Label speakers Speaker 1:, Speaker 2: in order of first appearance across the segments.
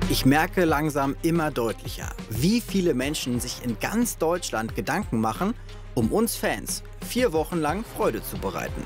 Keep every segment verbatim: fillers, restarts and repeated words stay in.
Speaker 1: Ich merke langsam immer deutlicher, wie viele Menschen sich in ganz Deutschland Gedanken machen, um uns Fans vier Wochen lang Freude zu bereiten.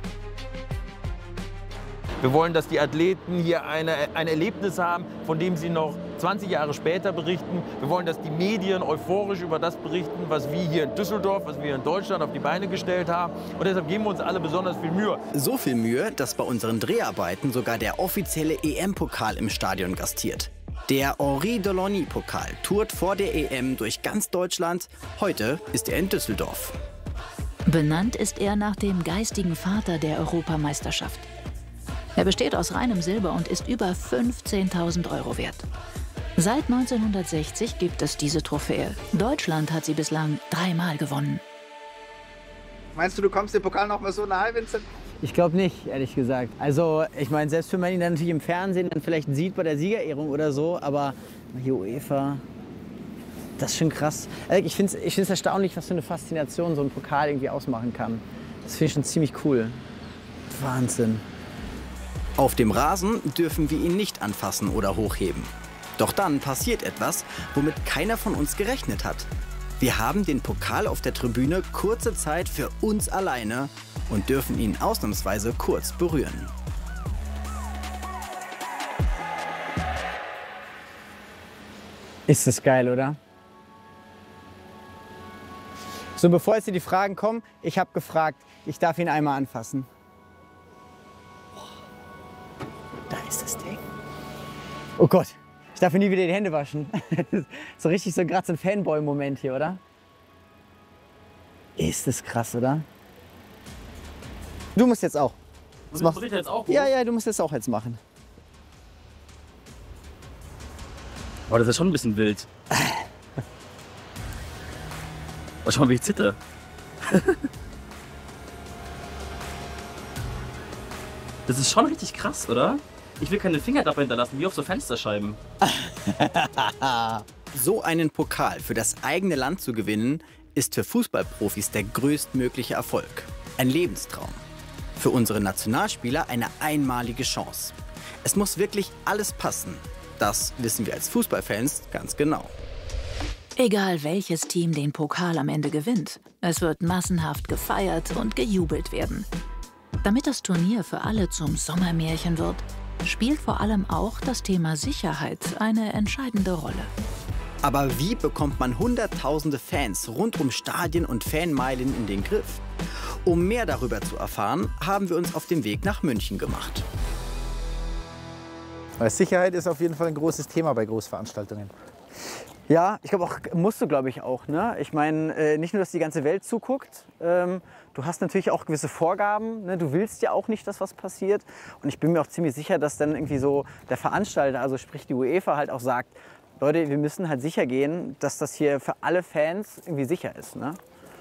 Speaker 2: Wir wollen, dass die Athleten hier eine, ein Erlebnis haben, von dem sie noch zwanzig Jahre später berichten. Wir wollen, dass die Medien euphorisch über das berichten, was wir hier in Düsseldorf, was wir hier in Deutschland auf die Beine gestellt haben. Und deshalb geben wir uns alle besonders viel Mühe.
Speaker 1: So viel Mühe, dass bei unseren Dreharbeiten sogar der offizielle E M-Pokal im Stadion gastiert. Der Henri Delaunay-Pokal tourt vor der E M durch ganz Deutschland. Heute ist er in Düsseldorf.
Speaker 3: Benannt ist er nach dem geistigen Vater der Europameisterschaft. Er besteht aus reinem Silber und ist über fünfzehntausend Euro wert. Seit neunzehnhundertsechzig gibt es diese Trophäe. Deutschland hat sie bislang dreimal gewonnen.
Speaker 4: Meinst du, du kommst dem Pokal noch mal so nahe, Vincent?
Speaker 5: Ich glaube nicht, ehrlich gesagt. Also ich meine, selbst wenn man ihn dann natürlich im Fernsehen dann vielleicht sieht bei der Siegerehrung oder so, aber hier UEFA, das ist schon krass. Ich finde es ich find's erstaunlich, was für eine Faszination so ein Pokal irgendwie ausmachen kann. Das finde ich schon ziemlich cool. Wahnsinn.
Speaker 1: Auf dem Rasen dürfen wir ihn nicht anfassen oder hochheben. Doch dann passiert etwas, womit keiner von uns gerechnet hat. Wir haben den Pokal auf der Tribüne kurze Zeit für uns alleine und dürfen ihn ausnahmsweise kurz berühren.
Speaker 5: Ist das geil, oder? So, bevor jetzt hier die Fragen kommen, ich habe gefragt, ich darf ihn einmal anfassen. Da ist das Ding. Oh Gott, ich darf mir nie wieder die Hände waschen. So richtig so gerade so ein Fanboy-Moment hier, oder? Ist das krass, oder? Du musst jetzt auch.
Speaker 2: Das machst du jetzt auch?
Speaker 5: Ja, ja, du musst das auch jetzt machen.
Speaker 2: Aber das ist schon ein bisschen wild. Oh, schau mal, wie ich zitter. Das ist schon richtig krass, oder? Ich will keine Finger dabei hinterlassen, wie auf so Fensterscheiben.
Speaker 1: So einen Pokal für das eigene Land zu gewinnen, ist für Fußballprofis der größtmögliche Erfolg. Ein Lebenstraum. Für unsere Nationalspieler eine einmalige Chance. Es muss wirklich alles passen. Das wissen wir als Fußballfans ganz genau.
Speaker 3: Egal welches Team den Pokal am Ende gewinnt, es wird massenhaft gefeiert und gejubelt werden. Damit das Turnier für alle zum Sommermärchen wird, spielt vor allem auch das Thema Sicherheit eine entscheidende Rolle.
Speaker 1: Aber wie bekommt man hunderttausende Fans rund um Stadien und Fanmeilen in den Griff? Um mehr darüber zu erfahren, haben wir uns auf den Weg nach München gemacht.
Speaker 4: Sicherheit ist auf jeden Fall ein großes Thema bei Großveranstaltungen.
Speaker 5: Ja, ich glaube auch, musst du, glaube ich, auch. Ne? Ich meine, äh, nicht nur, dass die ganze Welt zuguckt, ähm, du hast natürlich auch gewisse Vorgaben. Ne? Du willst ja auch nicht, dass was passiert. Und ich bin mir auch ziemlich sicher, dass dann irgendwie so der Veranstalter, also sprich die UEFA, halt auch sagt, Leute, wir müssen halt sicher gehen, dass das hier für alle Fans irgendwie sicher ist. Ne?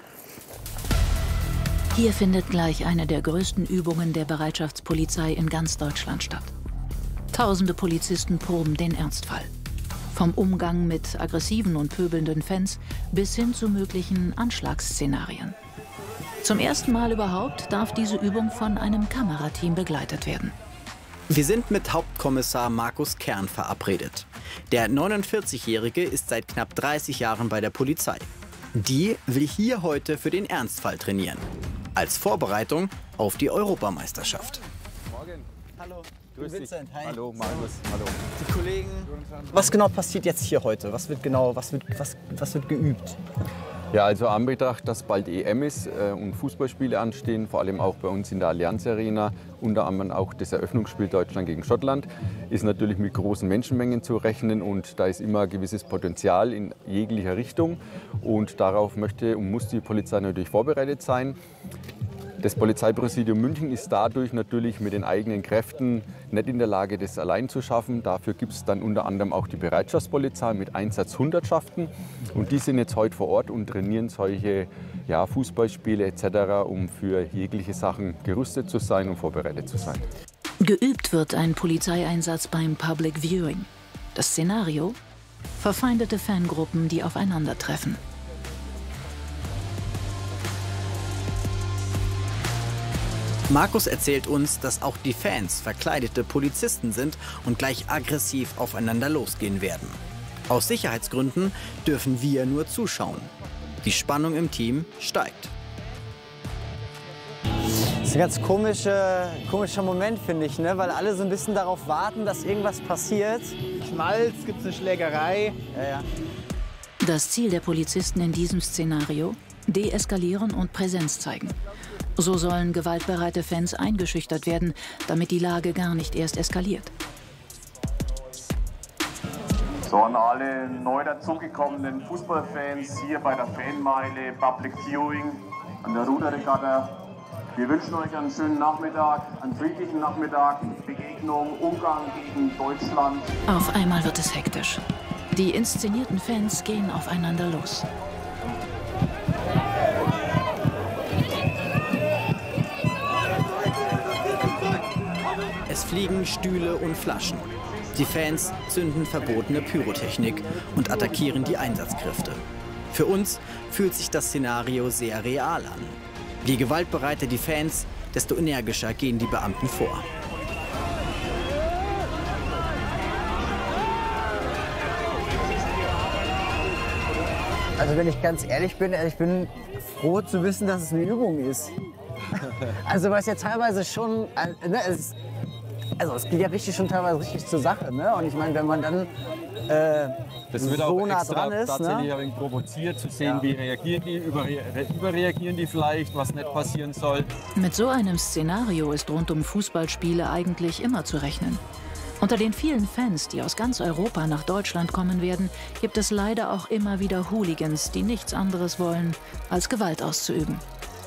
Speaker 3: Hier findet gleich eine der größten Übungen der Bereitschaftspolizei in ganz Deutschland statt. Tausende Polizisten proben den Ernstfall. Vom Umgang mit aggressiven und pöbelnden Fans bis hin zu möglichen Anschlagsszenarien. Zum ersten Mal überhaupt darf diese Übung von einem Kamerateam begleitet werden.
Speaker 1: Wir sind mit Hauptkommissar Markus Kern verabredet. Der neunundvierzigjährige ist seit knapp dreißig Jahren bei der Polizei. Die will hier heute für den Ernstfall trainieren. Als Vorbereitung auf die Europameisterschaft.
Speaker 5: Morgen. Hallo.
Speaker 4: Grüß dich.
Speaker 5: Vincent, hi.
Speaker 4: Hallo, Markus. Hallo.
Speaker 5: Die Kollegen. Was genau passiert jetzt hier heute? Was wird genau, was wird, was, was wird geübt?
Speaker 6: Ja, also anbetracht, dass bald E M ist äh, und Fußballspiele anstehen, vor allem auch bei uns in der Allianz Arena, unter anderem auch das Eröffnungsspiel Deutschland gegen Schottland, ist natürlich mit großen Menschenmengen zu rechnen und da ist immer ein gewisses Potenzial in jeglicher Richtung und darauf möchte und muss die Polizei natürlich vorbereitet sein. Das Polizeipräsidium München ist dadurch natürlich mit den eigenen Kräften nicht in der Lage, das allein zu schaffen. Dafür gibt es dann unter anderem auch die Bereitschaftspolizei mit Einsatzhundertschaften. Und die sind jetzt heute vor Ort und trainieren solche ja, Fußballspiele et cetera, um für jegliche Sachen gerüstet zu sein und vorbereitet zu sein.
Speaker 3: Geübt wird ein Polizeieinsatz beim Public Viewing. Das Szenario? Verfeindete Fangruppen, die aufeinandertreffen.
Speaker 1: Markus erzählt uns, dass auch die Fans verkleidete Polizisten sind und gleich aggressiv aufeinander losgehen werden. Aus Sicherheitsgründen dürfen wir nur zuschauen. Die Spannung im Team steigt.
Speaker 5: Das ist ein ganz komischer, komischer Moment, finde ich, ne? Weil alle so ein bisschen darauf warten, dass irgendwas passiert.
Speaker 4: Schmalz, gibt es eine Schlägerei.
Speaker 5: Ja, ja.
Speaker 3: Das Ziel der Polizisten in diesem Szenario? Deeskalieren und Präsenz zeigen. So sollen gewaltbereite Fans eingeschüchtert werden, damit die Lage gar nicht erst eskaliert.
Speaker 7: So, an alle neu dazugekommenen Fußballfans hier bei der Fanmeile, Public Viewing, an der Ruderregatta. Wir wünschen euch einen schönen Nachmittag, einen friedlichen Nachmittag, Begegnung, Umgang gegen Deutschland.
Speaker 3: Auf einmal wird es hektisch. Die inszenierten Fans gehen aufeinander los.
Speaker 1: Es fliegen Stühle und Flaschen. Die Fans zünden verbotene Pyrotechnik und attackieren die Einsatzkräfte. Für uns fühlt sich das Szenario sehr real an. Je gewaltbereiter die Fans, desto energischer gehen die Beamten vor.
Speaker 5: Also wenn ich ganz ehrlich bin, ich bin froh zu wissen, dass es eine Übung ist. Also was ja teilweise schon, ne, es, also es geht ja richtig schon teilweise richtig zur Sache, ne? Und ich meine, wenn man dann äh,
Speaker 6: das wird
Speaker 5: so
Speaker 6: auch
Speaker 5: nah
Speaker 6: extra
Speaker 5: dran ist,
Speaker 6: tatsächlich
Speaker 5: ne?
Speaker 6: ein wenig provoziert, zu sehen,
Speaker 5: Ja.
Speaker 6: wie reagieren die, überre überreagieren die vielleicht, was nicht passieren soll.
Speaker 3: Mit so einem Szenario ist rund um Fußballspiele eigentlich immer zu rechnen. Unter den vielen Fans, die aus ganz Europa nach Deutschland kommen werden, gibt es leider auch immer wieder Hooligans, die nichts anderes wollen, als Gewalt auszuüben.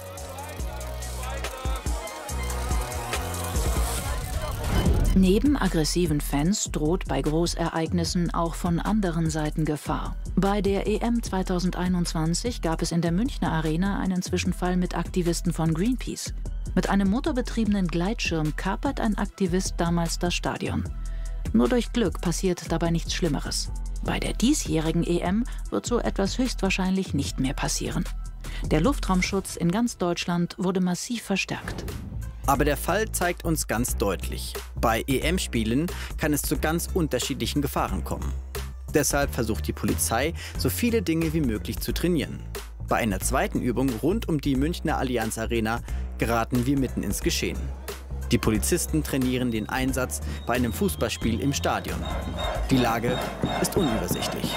Speaker 3: Neben aggressiven Fans droht bei Großereignissen auch von anderen Seiten Gefahr. Bei der E M zweitausendeinundzwanzig gab es in der Münchner Arena einen Zwischenfall mit Aktivisten von Greenpeace. Mit einem motorbetriebenen Gleitschirm kapert ein Aktivist damals das Stadion. Nur durch Glück passiert dabei nichts Schlimmeres. Bei der diesjährigen E M wird so etwas höchstwahrscheinlich nicht mehr passieren. Der Luftraumschutz in ganz Deutschland wurde massiv verstärkt.
Speaker 1: Aber der Fall zeigt uns ganz deutlich, bei E M-Spielen kann es zu ganz unterschiedlichen Gefahren kommen. Deshalb versucht die Polizei, so viele Dinge wie möglich zu trainieren. Bei einer zweiten Übung rund um die Münchner Allianz Arena geraten wir mitten ins Geschehen. Die Polizisten trainieren den Einsatz bei einem Fußballspiel im Stadion. Die Lage ist unübersichtlich.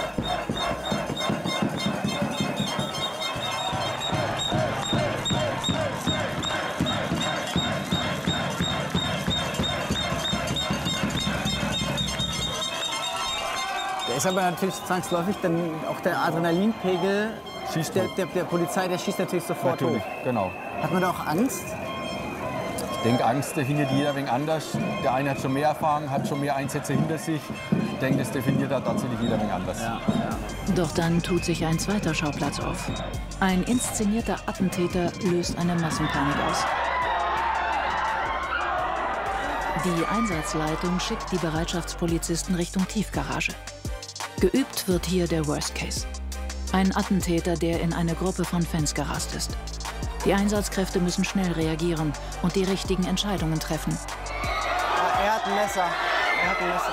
Speaker 5: Da ist aber natürlich zwangsläufig dann auch der Adrenalinpegel
Speaker 6: Schießt
Speaker 5: der,
Speaker 6: hoch.
Speaker 5: der, der Polizei, der schießt natürlich sofort
Speaker 6: Natürlich,
Speaker 5: hoch.
Speaker 6: genau.
Speaker 5: Hat man da auch Angst?
Speaker 6: Ich denke, Angst definiert jeder ein wenig anders. Der eine hat schon mehr Erfahrung, hat schon mehr Einsätze hinter sich. Ich denke, das definiert da tatsächlich jeder ein wenig anders.
Speaker 5: Ja, ja.
Speaker 3: Doch dann tut sich ein zweiter Schauplatz auf. Ein inszenierter Attentäter löst eine Massenpanik aus. Die Einsatzleitung schickt die Bereitschaftspolizisten Richtung Tiefgarage. Geübt wird hier der Worst Case. Ein Attentäter, der in eine Gruppe von Fans gerast ist. Die Einsatzkräfte müssen schnell reagieren und die richtigen Entscheidungen treffen.
Speaker 5: Ah, er hat ein Messer. Er hat ein Messer.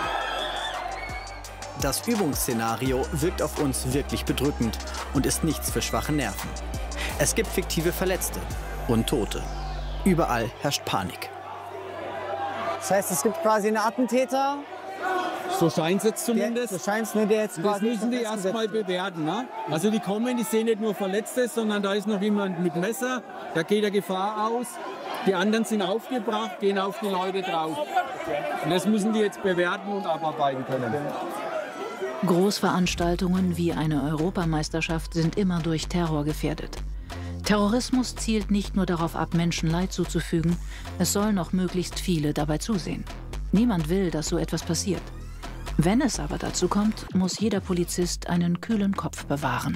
Speaker 1: Das Übungsszenario wirkt auf uns wirklich bedrückend und ist nichts für schwache Nerven. Es gibt fiktive Verletzte und Tote. Überall herrscht Panik.
Speaker 5: Das heißt, es gibt quasi einen Attentäter.
Speaker 8: So scheint es jetzt
Speaker 5: Der,
Speaker 8: zumindest.
Speaker 5: so scheint's, ne, der jetzt
Speaker 8: Das
Speaker 5: quasi
Speaker 8: müssen die
Speaker 5: festgesetzt
Speaker 8: erstmal
Speaker 5: wird.
Speaker 8: bewerten. Ne? Also die kommen, die sehen nicht nur Verletzte, sondern da ist noch jemand mit Messer, da geht der Gefahr aus. Die anderen sind aufgebracht, gehen auf die Leute drauf. Und das müssen die jetzt bewerten und abarbeiten können.
Speaker 3: Großveranstaltungen wie eine Europameisterschaft sind immer durch Terror gefährdet. Terrorismus zielt nicht nur darauf ab, Menschen Leid zuzufügen, es sollen auch möglichst viele dabei zusehen. Niemand will, dass so etwas passiert. Wenn es aber dazu kommt, muss jeder Polizist einen kühlen Kopf bewahren.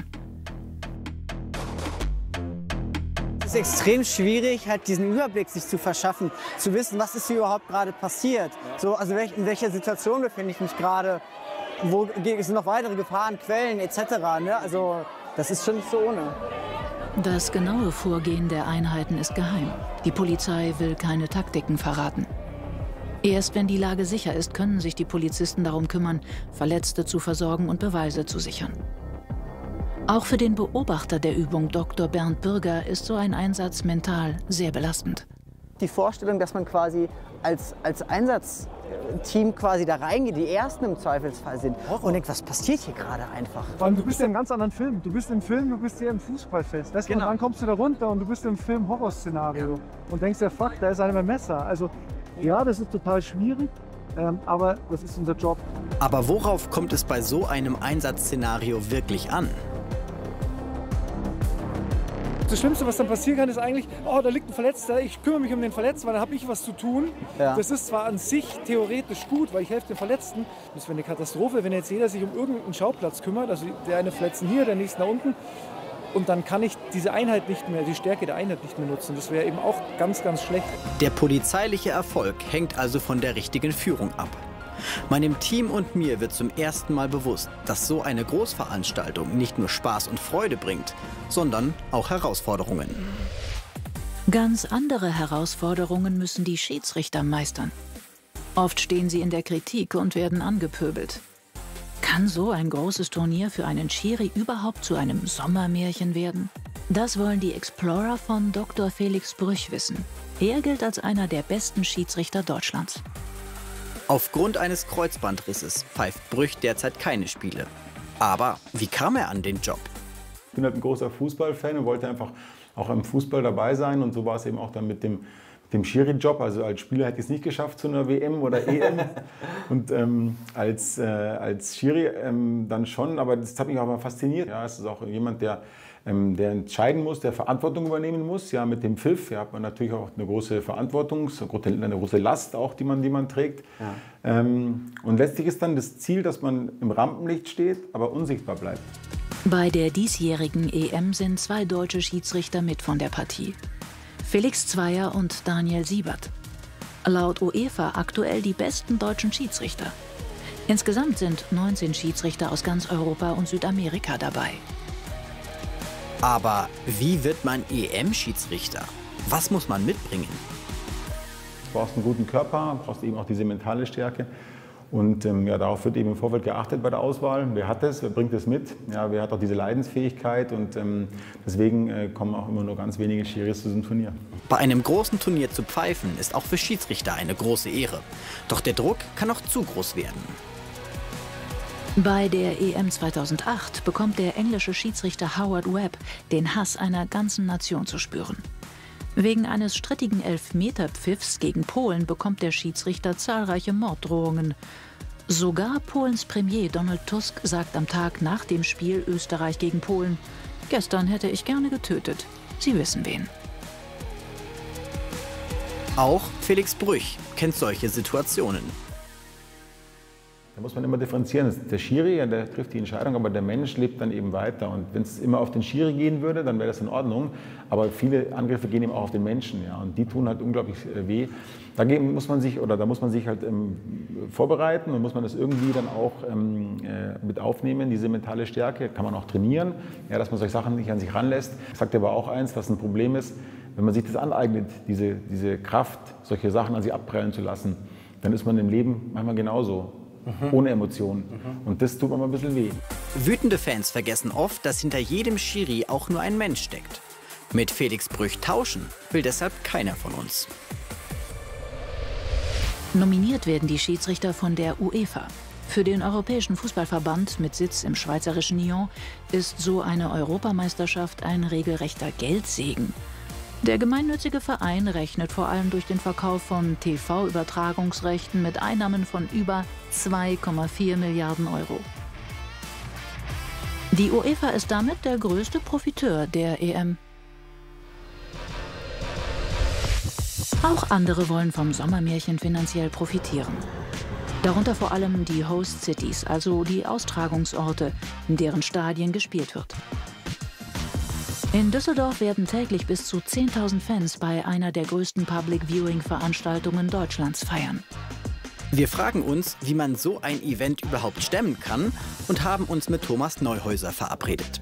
Speaker 5: Es ist extrem schwierig, halt diesen Überblick sich zu verschaffen, zu wissen, was ist hier überhaupt gerade passiert. So, also welch, in welcher Situation befinde ich mich gerade, wo sind noch weitere Gefahren, Quellen et cetera. Ne? Also das ist schon nicht so ohne.
Speaker 3: Das genaue Vorgehen der Einheiten ist geheim. Die Polizei will keine Taktiken verraten. Erst wenn die Lage sicher ist, können sich die Polizisten darum kümmern, Verletzte zu versorgen und Beweise zu sichern. Auch für den Beobachter der Übung, Doktor Bernd Bürger, ist so ein Einsatz mental sehr belastend.
Speaker 5: Die Vorstellung, dass man quasi als, als Einsatzteam quasi da reingeht, die Ersten im Zweifelsfall sind und denkt, was passiert hier gerade einfach?
Speaker 9: Vor allem, du bist ja in einem ganz anderen Film. Du bist im Film, du bist hier im Fußballfest. Weißt du,
Speaker 5: Genau.
Speaker 9: Und dann kommst du da runter und du bist im Film Horrorszenario. Ja. Und denkst ja, fuck, da ist einer mit dem Messer. Also ja, das ist total schwierig, ähm, aber das ist unser Job.
Speaker 1: Aber worauf kommt es bei so einem Einsatzszenario wirklich an?
Speaker 9: Das Schlimmste, was dann passieren kann, ist eigentlich, oh, da liegt ein Verletzter, ich kümmere mich um den Verletzten, weil dann habe ich was zu tun.
Speaker 5: Ja.
Speaker 9: Das ist zwar an sich theoretisch gut, weil ich helfe den Verletzten. Das wäre eine Katastrophe, wenn jetzt jeder sich um irgendeinen Schauplatz kümmert, also der eine Verletzten hier, der nächste da unten. Und dann kann ich diese Einheit nicht mehr, die Stärke der Einheit nicht mehr nutzen. Das wäre eben auch ganz, ganz schlecht.
Speaker 1: Der polizeiliche Erfolg hängt also von der richtigen Führung ab. Meinem Team und mir wird zum ersten Mal bewusst, dass so eine Großveranstaltung nicht nur Spaß und Freude bringt, sondern auch Herausforderungen.
Speaker 3: Ganz andere Herausforderungen müssen die Schiedsrichter meistern. Oft stehen sie in der Kritik und werden angepöbelt. Kann so ein großes Turnier für einen Schiri überhaupt zu einem Sommermärchen werden? Das wollen die Explorer von Doktor Felix Brüch wissen. Er gilt als einer der besten Schiedsrichter Deutschlands.
Speaker 1: Aufgrund eines Kreuzbandrisses pfeift Brüch derzeit keine Spiele. Aber wie kam er an den Job?
Speaker 10: Ich bin halt ein großer Fußballfan und wollte einfach auch im Fußball dabei sein. Und so war es eben auch dann mit dem, mit dem Schiri-Job. Also als Spieler hätte ich es nicht geschafft zu einer W M oder E M. Und ähm, als, äh, als Schiri ähm, dann schon. Aber das hat mich auch mal fasziniert. Ja, es ist auch jemand, der, ähm, der entscheiden muss, der Verantwortung übernehmen muss. Ja, mit dem Pfiff ja, hat man natürlich auch eine große Verantwortung, eine große Last auch, die man, die man trägt. Ja. Ähm, und letztlich ist dann das Ziel, dass man im Rampenlicht steht, aber unsichtbar bleibt.
Speaker 3: Bei der diesjährigen E M sind zwei deutsche Schiedsrichter mit von der Partie. Felix Zweier und Daniel Siebert. Laut UEFA aktuell die besten deutschen Schiedsrichter. Insgesamt sind neunzehn Schiedsrichter aus ganz Europa und Südamerika dabei.
Speaker 1: Aber wie wird man E M-Schiedsrichter? Was muss man mitbringen?
Speaker 10: Du brauchst einen guten Körper, brauchst eben auch diese mentale Stärke. Und ähm, ja, darauf wird eben im Vorfeld geachtet bei der Auswahl. Wer hat es, wer bringt es mit? Ja, wer hat auch diese Leidensfähigkeit? Und ähm, deswegen äh, kommen auch immer nur ganz wenige Schiris zu diesem Turnier.
Speaker 1: Bei einem großen Turnier zu pfeifen, ist auch für Schiedsrichter eine große Ehre. Doch der Druck kann auch zu groß werden.
Speaker 3: Bei der E M zweitausendacht bekommt der englische Schiedsrichter Howard Webb den Hass einer ganzen Nation zu spüren. Wegen eines strittigen Elfmeterpfiffs gegen Polen bekommt der Schiedsrichter zahlreiche Morddrohungen. Sogar Polens Premier Donald Tusk sagt am Tag nach dem Spiel Österreich gegen Polen: Gestern hätte ich gerne getötet. Sie wissen wen.
Speaker 1: Auch Felix Brüch kennt solche Situationen.
Speaker 10: Da muss man immer differenzieren. Der Schiri, der trifft die Entscheidung, aber der Mensch lebt dann eben weiter. Und wenn es immer auf den Schiri gehen würde, dann wäre das in Ordnung. Aber viele Angriffe gehen eben auch auf den Menschen, ja, und die tun halt unglaublich weh. Da muss man sich, oder da muss man sich halt ähm, vorbereiten und muss man das irgendwie dann auch ähm, äh, mit aufnehmen, diese mentale Stärke. Kann man auch trainieren, ja, dass man solche Sachen nicht an sich ranlässt. Ich sage dir aber auch eins, was ein Problem ist: Wenn man sich das aneignet, diese, diese Kraft, solche Sachen an sich abprallen zu lassen, dann ist man im Leben manchmal genauso. Mhm. Ohne Emotionen. Mhm. Und das tut mir mal ein bisschen weh.
Speaker 1: Wütende Fans vergessen oft, dass hinter jedem Schiri auch nur ein Mensch steckt. Mit Felix Brüch tauschen will deshalb keiner von uns.
Speaker 3: Nominiert werden die Schiedsrichter von der UEFA. Für den Europäischen Fußballverband mit Sitz im schweizerischen Nyon ist so eine Europameisterschaft ein regelrechter Geldsegen. Der gemeinnützige Verein rechnet vor allem durch den Verkauf von T V-Übertragungsrechten mit Einnahmen von über zwei Komma vier Milliarden Euro. Die UEFA ist damit der größte Profiteur der E M. Auch andere wollen vom Sommermärchen finanziell profitieren. Darunter vor allem die Host Cities, also die Austragungsorte, in deren Stadien gespielt wird. In Düsseldorf werden täglich bis zu zehntausend Fans bei einer der größten Public-Viewing-Veranstaltungen Deutschlands feiern.
Speaker 1: Wir fragen uns, wie man so ein Event überhaupt stemmen kann, und haben uns mit Thomas Neuhäuser verabredet.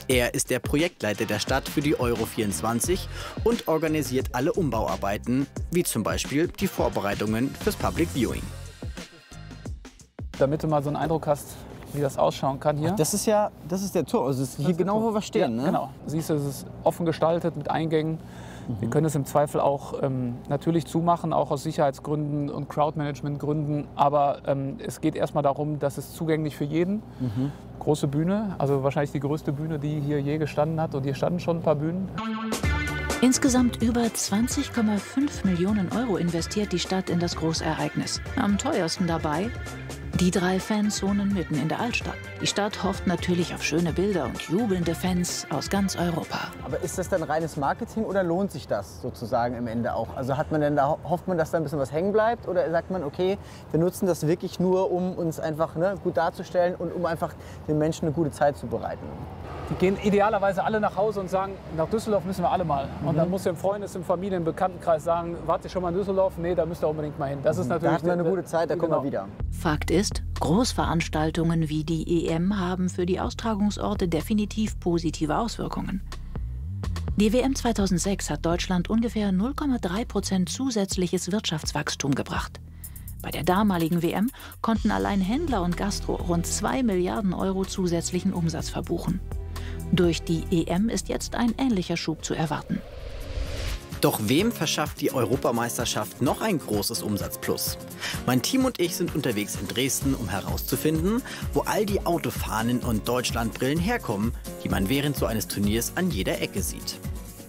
Speaker 1: Er ist der Projektleiter der Stadt für die Euro vierundzwanzig und organisiert alle Umbauarbeiten, wie zum Beispiel die Vorbereitungen fürs Public Viewing.
Speaker 11: Damit du mal so einen Eindruck hast, wie das ausschauen kann hier.
Speaker 5: Ach, das ist ja, das ist der Tor. Also das ist hier genau, wo wir stehen,
Speaker 11: ja,
Speaker 5: ne?
Speaker 11: Genau. Siehst du, es ist offen gestaltet mit Eingängen. Mhm. Wir können es im Zweifel auch ähm, natürlich zumachen, auch aus Sicherheitsgründen und Crowdmanagement-Gründen. Aber ähm, es geht erstmal darum, dass es zugänglich für jeden. Mhm. Große Bühne, also wahrscheinlich die größte Bühne, die hier je gestanden hat. Und hier standen schon ein paar Bühnen.
Speaker 3: Insgesamt über zwanzig Komma fünf Millionen Euro investiert die Stadt in das Großereignis. Am teuersten dabei die drei Fanzonen mitten in der Altstadt. Die Stadt hofft natürlich auf schöne Bilder und jubelnde Fans aus ganz Europa.
Speaker 5: Aber ist das dann reines Marketing oder lohnt sich das sozusagen im Ende auch? Also hat man denn da, hofft man, dass da ein bisschen was hängen bleibt? Oder sagt man, okay, wir nutzen das wirklich nur, um uns einfach ne, gut darzustellen und um einfach den Menschen eine gute Zeit zu bereiten?
Speaker 11: Die gehen idealerweise alle nach Hause und sagen, nach Düsseldorf müssen wir alle mal. Und
Speaker 5: Mhm.
Speaker 11: dann muss der im Freundes-, im Familien-, im Bekanntenkreis sagen, wart ihr schon mal in Düsseldorf? Nee, da müsst ihr unbedingt mal hin. Das ist natürlich
Speaker 5: Da hat man eine gute Zeit, da kommen
Speaker 11: genau.
Speaker 5: wir wieder.
Speaker 3: Fakt ist, Großveranstaltungen wie die E M haben für die Austragungsorte definitiv positive Auswirkungen. Die W M zweitausendsechs hat Deutschland ungefähr null Komma drei Prozent zusätzliches Wirtschaftswachstum gebracht. Bei der damaligen W M konnten allein Händler und Gastro rund zwei Milliarden Euro zusätzlichen Umsatz verbuchen. Durch die E M ist jetzt ein ähnlicher Schub zu erwarten.
Speaker 1: Doch wem verschafft die Europameisterschaft noch ein großes Umsatzplus? Mein Team und ich sind unterwegs in Dresden, um herauszufinden, wo all die Autofahnen und Deutschlandbrillen herkommen, die man während so eines Turniers an jeder Ecke sieht.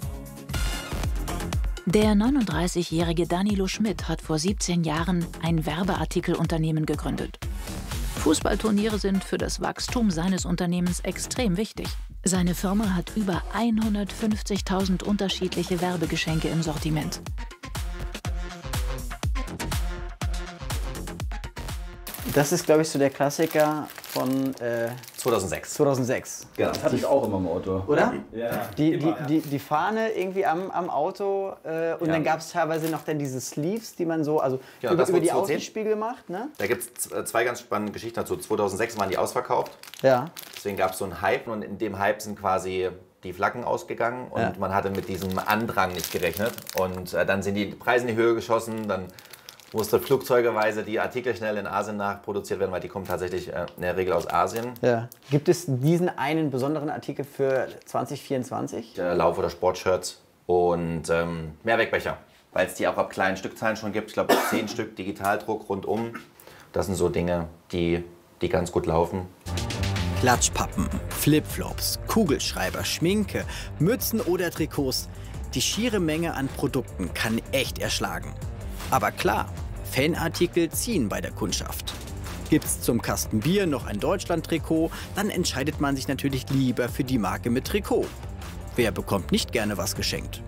Speaker 3: Der neununddreißigjährige Danilo Schmidt hat vor siebzehn Jahren ein Werbeartikelunternehmen gegründet. Fußballturniere sind für das Wachstum seines Unternehmens extrem wichtig. Seine Firma hat über hundertfünfzigtausend unterschiedliche Werbegeschenke im Sortiment.
Speaker 5: Das ist, glaube ich, so der Klassiker von äh,
Speaker 12: zweitausendsechs.
Speaker 5: zweitausendsechs.
Speaker 12: Genau, das hatte ich auch immer im Auto.
Speaker 5: Oder?
Speaker 12: Ja.
Speaker 5: Die,
Speaker 12: immer,
Speaker 5: die, die, die Fahne irgendwie am, am Auto äh, und
Speaker 12: Ja.
Speaker 5: dann gab es teilweise noch dann diese Sleeves, die man so, also
Speaker 12: Genau,
Speaker 5: über,
Speaker 12: das
Speaker 5: über
Speaker 12: wurde
Speaker 5: die
Speaker 12: zweitauszehn.
Speaker 5: Außenspiegel macht, ne?
Speaker 12: Da gibt es zwei ganz spannende Geschichten dazu. zweitausendsechs waren die ausverkauft.
Speaker 5: Ja.
Speaker 12: Deswegen gab es so einen Hype und in dem Hype sind quasi die Flaggen ausgegangen und
Speaker 5: Ja.
Speaker 12: man hatte mit diesem Andrang nicht gerechnet. Und äh, dann sind die Preise in die Höhe geschossen, dann musste flugzeugeweise die Artikel schnell in Asien nachproduziert werden, weil die kommen tatsächlich äh, in der Regel aus Asien.
Speaker 5: Ja. Gibt es diesen einen besonderen Artikel für zwanzig vierundzwanzig?
Speaker 12: Äh, Lauf- oder Sportshirts und ähm, Mehrwegbecher, weil es die auch ab kleinen Stückzahlen schon gibt. Ich glaube, zehn Stück Digitaldruck rundum. Das sind so Dinge, die, die ganz gut laufen.
Speaker 1: Klatschpappen, Flipflops, Kugelschreiber, Schminke, Mützen oder Trikots. Die schiere Menge an Produkten kann echt erschlagen. Aber klar, Fanartikel ziehen bei der Kundschaft. Gibt's zum Kasten Bier noch ein Deutschland-Trikot, dann entscheidet man sich natürlich lieber für die Marke mit Trikot. Wer bekommt nicht gerne was geschenkt?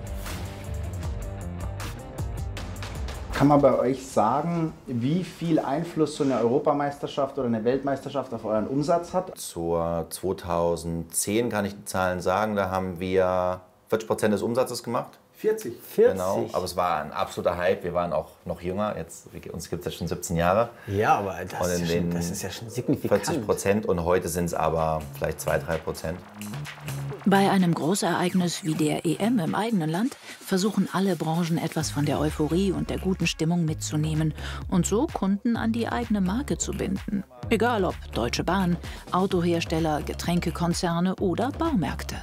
Speaker 4: Kann man bei euch sagen, wie viel Einfluss so eine Europameisterschaft oder eine Weltmeisterschaft auf euren Umsatz hat?
Speaker 12: Zur zweitausendzehn kann ich die Zahlen sagen, da haben wir vierzig Prozent des Umsatzes gemacht.
Speaker 4: vierzig?
Speaker 12: Genau, aber es war ein absoluter Hype. Wir waren auch noch jünger, jetzt, uns gibt es ja schon siebzehn Jahre.
Speaker 5: Ja, aber das,
Speaker 12: Und in
Speaker 5: ist, ja schon,
Speaker 12: den
Speaker 5: das ist ja schon signifikant.
Speaker 12: vierzig Prozent und heute sind es aber vielleicht zwei, drei Prozent.
Speaker 3: Bei einem Großereignis wie der E M im eigenen Land versuchen alle Branchen etwas von der Euphorie und der guten Stimmung mitzunehmen und so Kunden an die eigene Marke zu binden. Egal ob Deutsche Bahn, Autohersteller, Getränkekonzerne oder Baumärkte.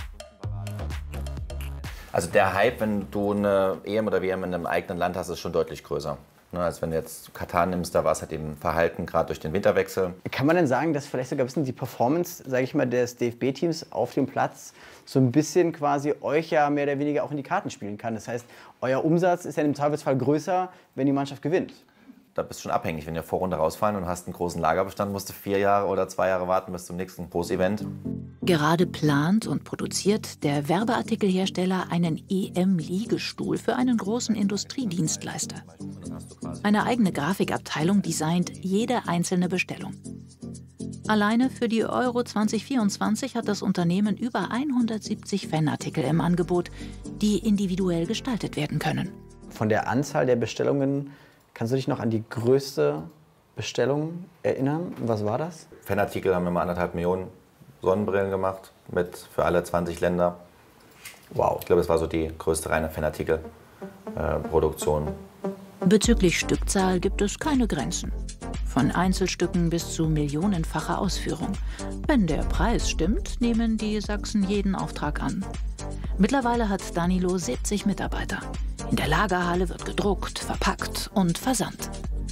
Speaker 12: Also der Hype, wenn du eine E M oder W M in einem eigenen Land hast, ist schon deutlich größer. Ne, als wenn du jetzt Katar nimmst, da war es halt eben verhalten, gerade durch den Winterwechsel.
Speaker 5: Kann man denn sagen, dass vielleicht sogar ein bisschen die Performance, sage ich mal, des D F B-Teams auf dem Platz so ein bisschen quasi euch ja mehr oder weniger auch in die Karten spielen kann? Das heißt, euer Umsatz ist ja im Zweifelsfall größer, wenn die Mannschaft gewinnt.
Speaker 12: Da bist du schon abhängig. Wenn wir Vorrunde rausfallen und hast einen großen Lagerbestand, musst du vier Jahre oder zwei Jahre warten bis zum nächsten Großevent.
Speaker 3: Gerade plant und produziert der Werbeartikelhersteller einen E M-Liegestuhl für einen großen Industriedienstleister. Eine eigene Grafikabteilung designt jede einzelne Bestellung. Alleine für die Euro zwanzig vierundzwanzig hat das Unternehmen über hundertsiebzig Fanartikel im Angebot, die individuell gestaltet werden können.
Speaker 5: Von der Anzahl der Bestellungen, kannst du dich noch an die größte Bestellung erinnern? Was war das?
Speaker 12: Fanartikel haben immer anderthalb Millionen Sonnenbrillen gemacht mit für alle zwanzig Länder. Wow. Ich glaube, das war so die größte reine Fanartikel-Produktion.
Speaker 3: Bezüglich Stückzahl gibt es keine Grenzen. Von Einzelstücken bis zu millionenfacher Ausführung. Wenn der Preis stimmt, nehmen die Sachsen jeden Auftrag an. Mittlerweile hat Danilo siebzig Mitarbeiter. In der Lagerhalle wird gedruckt, verpackt und versandt.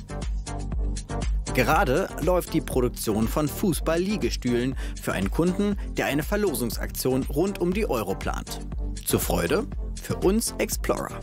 Speaker 1: Gerade läuft die Produktion von Fußball-Liegestühlen für einen Kunden, der eine Verlosungsaktion rund um die Euro plant. Zur Freude für uns Explorer.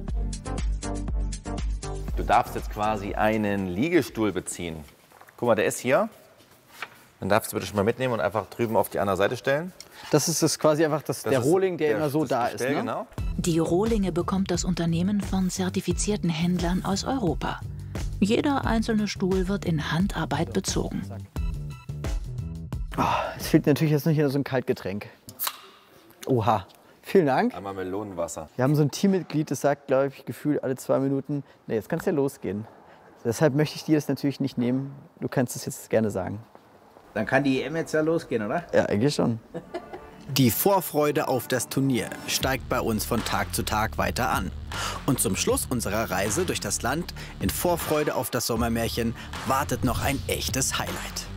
Speaker 12: Du darfst jetzt quasi einen Liegestuhl beziehen. Guck mal, der ist hier. Dann darfst du bitte schon mal mitnehmen und einfach drüben auf die andere Seite stellen.
Speaker 5: Das ist das quasi einfach das,
Speaker 12: Das
Speaker 5: der
Speaker 12: ist
Speaker 5: Rohling, der
Speaker 12: der-
Speaker 5: immer so
Speaker 12: das
Speaker 5: da
Speaker 12: Gestell,
Speaker 5: ist. Ne?
Speaker 12: genau.
Speaker 3: Die Rohlinge bekommt das Unternehmen von zertifizierten Händlern aus Europa. Jeder einzelne Stuhl wird in Handarbeit bezogen.
Speaker 5: Oh, es fehlt natürlich jetzt noch hier so ein Kaltgetränk. Oha, vielen Dank.
Speaker 12: Einmal Melonenwasser.
Speaker 5: Wir haben so ein Teammitglied, das sagt, glaube ich, gefühlt alle zwei Minuten, nee, jetzt kann es ja losgehen. Deshalb möchte ich dir das natürlich nicht nehmen. Du kannst es jetzt gerne sagen.
Speaker 4: Dann kann die E M jetzt ja losgehen, oder?
Speaker 5: Ja, eigentlich schon.
Speaker 1: Die Vorfreude auf das Turnier steigt bei uns von Tag zu Tag weiter an. Und zum Schluss unserer Reise durch das Land in Vorfreude auf das Sommermärchen wartet noch ein echtes Highlight.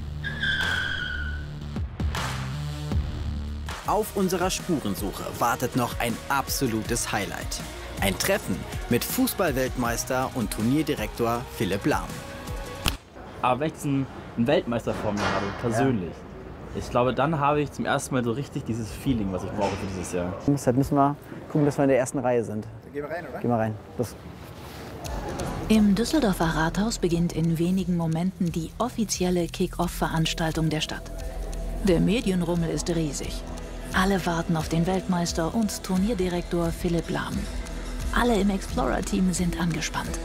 Speaker 1: Auf unserer Spurensuche wartet noch ein absolutes Highlight. Ein Treffen mit Fußballweltmeister und Turnierdirektor Philipp Lahm.
Speaker 13: Aber wenn ich einen Weltmeister vor mir habe, persönlich, ich glaube, dann habe ich zum ersten Mal so richtig dieses Feeling, was ich brauche für dieses Jahr.
Speaker 5: Deshalb müssen wir gucken, dass wir in der ersten Reihe sind.
Speaker 4: Dann gehen wir rein, oder?
Speaker 5: Geh mal rein. Los.
Speaker 3: Im Düsseldorfer Rathaus beginnt in wenigen Momenten die offizielle Kick-Off-Veranstaltung der Stadt. Der Medienrummel ist riesig. Alle warten auf den Weltmeister und Turnierdirektor Philipp Lahm. Alle im Explorer-Team sind angespannt.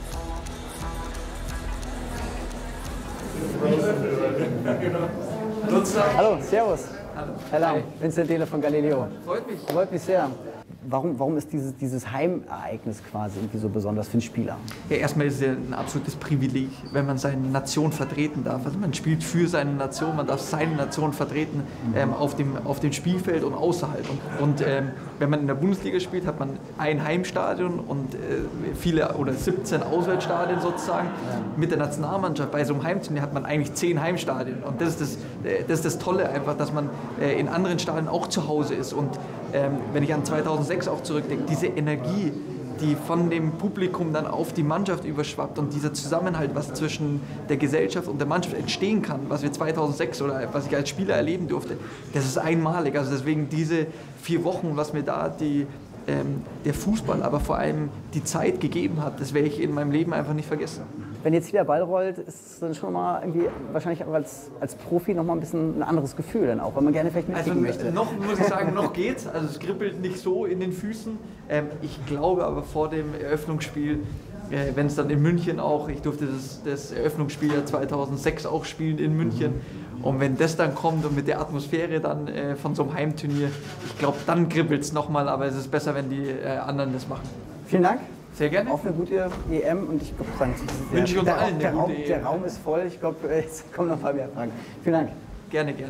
Speaker 5: Hallo, servus. Herr Lahm, Vincent Dehler von Galileo.
Speaker 14: Freut mich.
Speaker 5: Freut mich sehr. Warum, warum ist dieses, dieses Heimereignis quasi irgendwie so besonders für einen Spieler?
Speaker 14: Ja, erstmal ist es ja ein absolutes Privileg, wenn man seine Nation vertreten darf. Also man spielt für seine Nation, man darf seine Nation vertreten ähm, auf, dem, auf dem Spielfeld und außerhalb. Und, und ähm, wenn man in der Bundesliga spielt, hat man ein Heimstadion und äh, viele oder siebzehn Auswärtsstadien sozusagen. Ja. Mit der Nationalmannschaft bei so einem Heimturnier hat man eigentlich zehn Heimstadien. Und das ist das, das, ist das Tolle einfach, dass man äh, in anderen Stadien auch zu Hause ist. Und ähm, wenn ich an zweitausendsechs auch zurückdenke, diese Energie, die von dem Publikum dann auf die Mannschaft überschwappt und dieser Zusammenhalt, was zwischen der Gesellschaft und der Mannschaft entstehen kann, was wir zweitausendsechs oder was ich als Spieler erleben durfte, das ist einmalig. Also deswegen diese vier Wochen, was mir da die, ähm, der Fußball, aber vor allem die Zeit gegeben hat, das werde ich in meinem Leben einfach nicht vergessen.
Speaker 5: Wenn jetzt hier der Ball rollt, ist es dann schon mal irgendwie wahrscheinlich auch als, als Profi noch mal ein bisschen ein anderes Gefühl dann auch, weil man gerne vielleicht mitkicken
Speaker 14: also,
Speaker 5: möchte.
Speaker 14: Noch muss ich sagen, noch geht's. Also es kribbelt nicht so in den Füßen. Ähm, ich glaube aber vor dem Eröffnungsspiel, äh, wenn es dann in München auch, ich durfte das, das Eröffnungsspiel ja zweitausendsechs auch spielen in München. Mhm. Und wenn das dann kommt und mit der Atmosphäre dann äh, von so einem Heimturnier, ich glaube, dann kribbelt es nochmal, aber es ist besser, wenn die äh, anderen das machen.
Speaker 5: Vielen Dank.
Speaker 14: Sehr gerne.
Speaker 5: Auf eine gute E M und ich glaube,
Speaker 14: wünsche ich uns
Speaker 5: der,
Speaker 14: allen eine
Speaker 5: der,
Speaker 14: gute
Speaker 5: Raum,
Speaker 14: E M.
Speaker 5: der Raum ist voll. Ich glaube, jetzt kommen noch ein paar mehr Fragen. Vielen Dank.
Speaker 14: Gerne, gerne.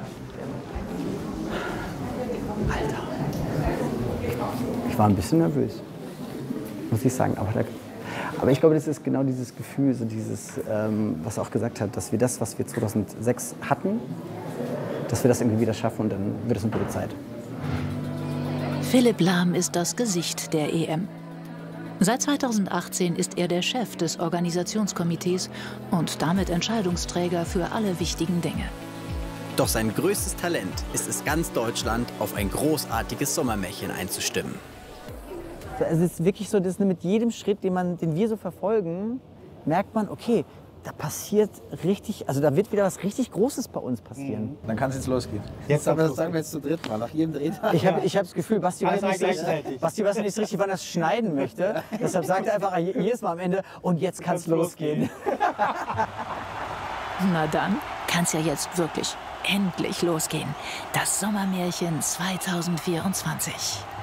Speaker 5: Alter. Ich war ein bisschen nervös, muss ich sagen. Aber, da, aber ich glaube, das ist genau dieses Gefühl, so dieses, ähm, was er auch gesagt hat, dass wir das, was wir zweitausendsechs hatten, dass wir das irgendwie wieder schaffen und dann wird es eine gute Zeit.
Speaker 3: Philipp Lahm ist das Gesicht der E M. Seit zweitausendachtzehn ist er der Chef des Organisationskomitees und damit Entscheidungsträger für alle wichtigen Dinge.
Speaker 1: Doch sein größtes Talent ist es, ganz Deutschland auf ein großartiges Sommermärchen einzustimmen.
Speaker 5: Also es ist wirklich so, dass mit jedem Schritt, den, man, den wir so verfolgen, merkt man, okay, da passiert richtig, also da wird wieder was richtig Großes bei uns passieren.
Speaker 4: Mhm. Dann kann es jetzt losgehen. Jetzt sagen wir, sagen wir jetzt zu dritt mal, nach jedem Drehtag.
Speaker 5: Ich habe ich hab das Gefühl, Basti weiß, nicht richtig, Basti weiß nicht so richtig, wann er es schneiden möchte. Deshalb sagt er einfach jedes Mal am Ende, und jetzt kann es losgehen.
Speaker 3: Na dann kann es ja jetzt wirklich endlich losgehen. Das Sommermärchen zweitausendvierundzwanzig.